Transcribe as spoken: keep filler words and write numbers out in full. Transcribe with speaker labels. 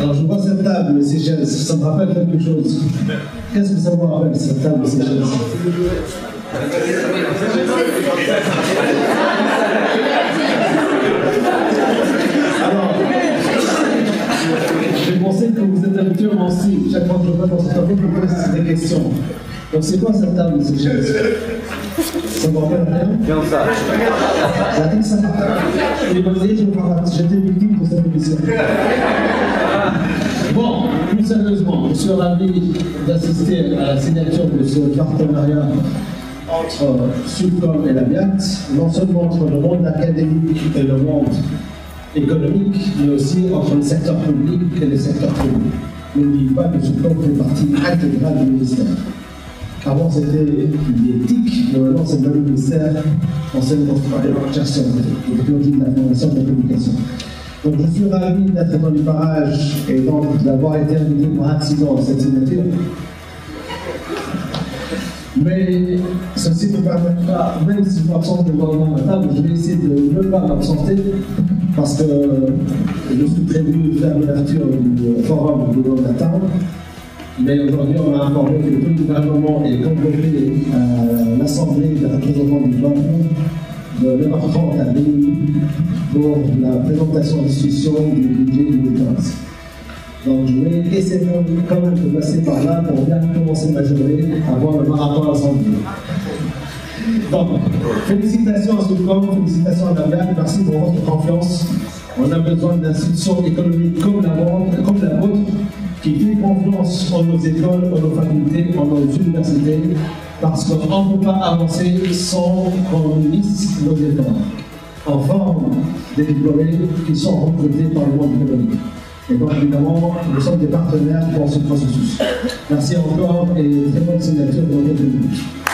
Speaker 1: Alors je vois cette table, Seychelles, ça me rappelle quelque chose. Qu'est-ce que ça vous rappelle, cette table, Seychelles? Alors, j'ai pensé que vous êtes habitués au Nancy. Chaque fois que je vois dans cette table, vous posez des questions. Donc c'est quoi cette table, Seychelles? Ça vous rappelle rien?
Speaker 2: Comme ça.
Speaker 1: Ça dit que ça marche. Et vous voyez, j'étais victime de cette émission. Bon, plus sérieusement, je suis ravi d'assister à la signature de ce partenariat entre Subcom et la B I A T, non seulement entre le monde académique et le monde économique, mais aussi entre le secteur public et le secteur privé. N'oubliez pas que Subcom fait partie intégrale du ministère. Avant c'était l'éthique, mais maintenant c'est le ministère enseignement supérieur, recherche scientifique, et technologie de l'information et de la communication. Donc je suis ravi d'être dans les parages et donc d'avoir été invité par accident à cette signature. Mais ceci ne me permettra, même si je m'absente de voir ma table, je vais essayer de ne pas m'absenter parce que je suis prévu de faire l'ouverture du forum de l'Europe latin. Mais aujourd'hui, on m'a informé que tout le gouvernement est convoqué à l'Assemblée des représentants du peuple de neuf heures trente à minuit pour la présentation en discussion du budget deux mille quinze. Donc je vais essayer quand même de passer par là pour bien commencer ma journée avant le marathon à l'Assemblée. Donc, félicitations à Subcom, félicitations à la B I A T, merci pour votre confiance. On a besoin d'institutions économiques comme la vôtre, comme la vôtre qui fait confiance en nos écoles, en nos facultés, en nos universités, parce qu'on ne peut pas avancer sans qu'on unisse nos efforts. En forme des diplômés qui sont recrutés par le monde économique. Et donc évidemment, nous sommes des partenaires dans ce processus. Merci encore et très bonne signature de votre public.